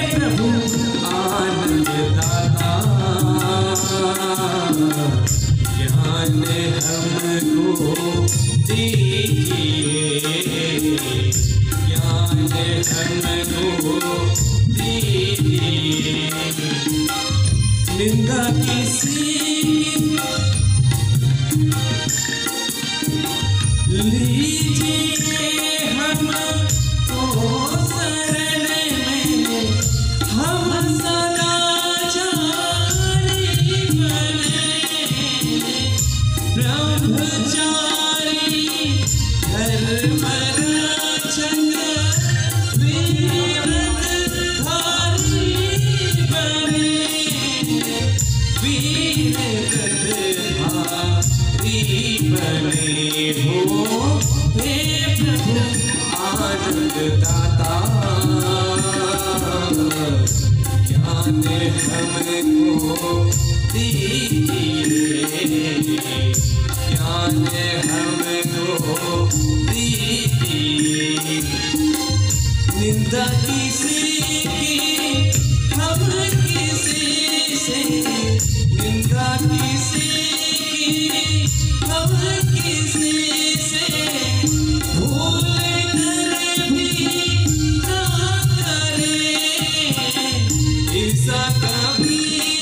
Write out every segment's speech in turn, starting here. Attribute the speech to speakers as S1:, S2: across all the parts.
S1: प्रभु आनंद दाता ज्ञान हमको दीजिए, ज्ञान हमको दीजिए। निंदा किसी लीजिए हमको शरण में, हम सदाचारी बने, ब्रह्मचारी धर्म रक्षक वीरधारी बने, वीरधारी बने हो हे प्रभु आनंद दाता ज्ञान हमको दीजिए, ज्ञान हमको दीजिए। निंदा किसी की हम किसी से, निंदा किसी की हम किसी से भूल कर भी ना करें, ऐसा कभी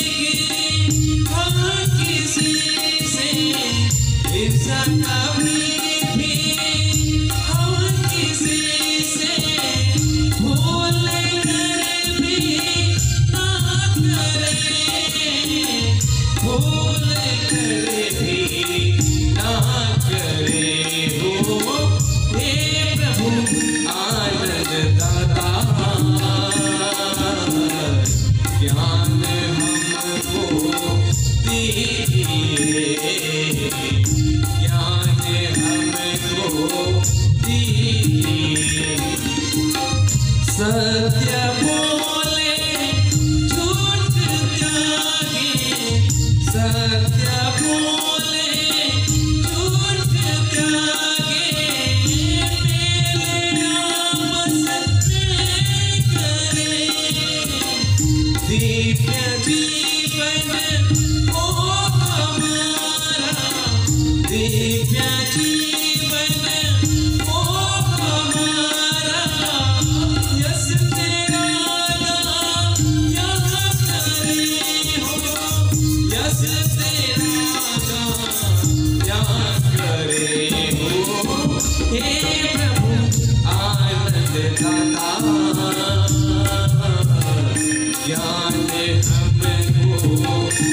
S1: हम किसी से, ऐसा कभी भी हम किसी से भूल कर भी ना करें, भूल कर भी ना करें हो हे प्रभु आनंद दाता ज्ञान हमको दीजिए, ज्ञान हमको दीजिए। सत्य बोले झूठ त्यागे, सत्य बोले झूठ त्यागे, मेले आपस में करे, दिव्य जीवन ओ हमारा, दिव्य जीवन ओ हमारा, यस तेरा नाम यहाँ करे हो, यस तेरा नाम यहाँ करे हो हे प्रभु आनंद दाता ज्ञान हमको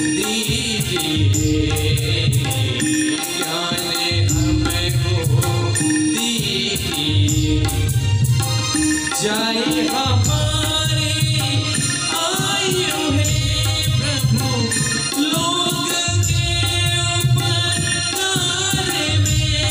S1: दीजिए, ज्ञान हमको दीजिए। जाए हमारी आयु है प्रभु लोग के उपकार में,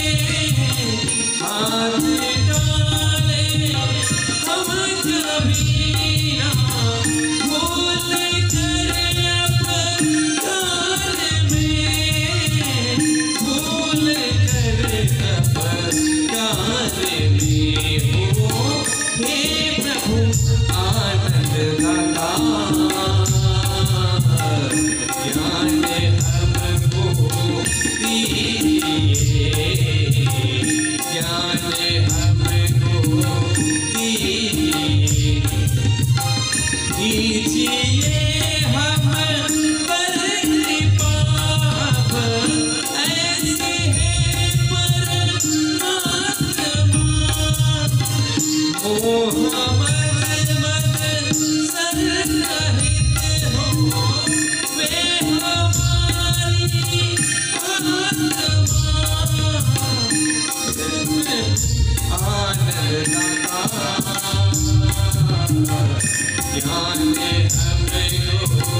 S1: हाथ डाले हम कभी ना भूल कर अपकार में, भूल कर अपकार में हो हे प्रभु आनंद दाता ज्ञान हमको दीजिए, ज्ञान हमको दीजिए। कीजिए हम पर कृपा ऐसे है परमात्मा, मोह मद मद सरहित हो वे हमारी आत्मा, आनंद ज्ञान हमको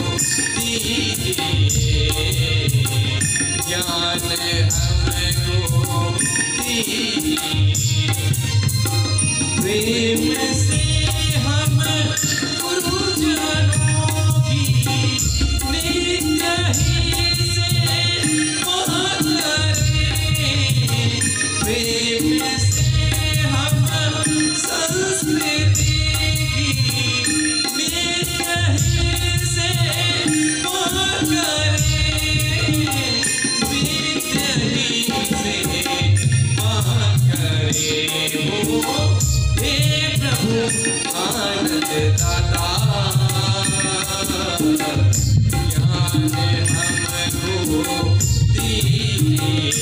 S1: दीजिए, ज्ञान हमको दीजिए। प्रेम से हम गुरुजनों की नित्य ही सेवा करें, प्रेम से हम संस्कृति की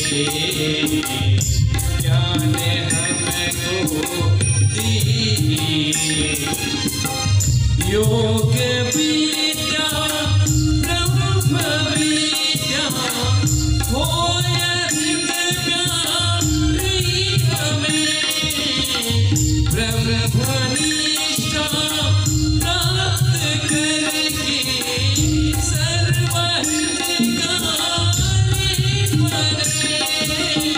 S1: ज्ञान हमको दीजिए। योग विद्या ब्रह्म विद्या हो अधिक प्यारी हमें। ब्रह्मनिष्ठा प्राप्त करके सर्वहितकारी बने।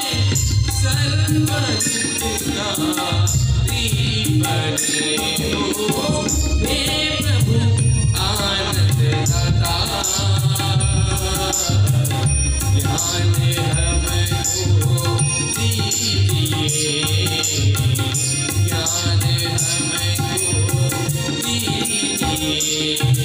S1: सर्वहितकारी बने हो हे प्रभु आनंद दाता। ज्ञान हमको दीजिए। ज्ञान हमको दीजिए।